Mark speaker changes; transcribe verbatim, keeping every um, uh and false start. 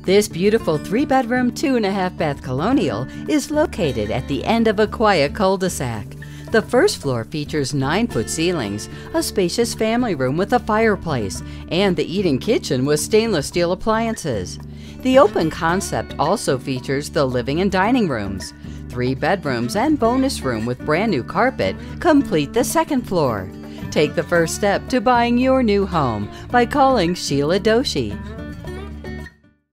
Speaker 1: This beautiful three-bedroom, two-and-a-half-bath Colonial is located at the end of a quiet cul-de-sac. The first floor features nine-foot ceilings, a spacious family room with a fireplace, and the eating kitchen with stainless steel appliances. The open concept also features the living and dining rooms. Three bedrooms and bonus room with brand new carpet complete the second floor. Take the first step to buying your new home by calling Shila Doshi.